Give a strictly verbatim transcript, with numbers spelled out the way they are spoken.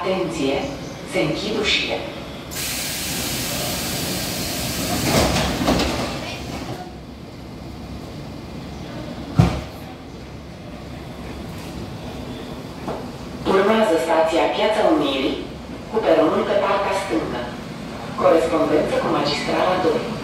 Atenție! Se închid ușile. Urmează stația Piața Unirii, cu peronul pe partea stângă. Corespondență cu magistrala doi.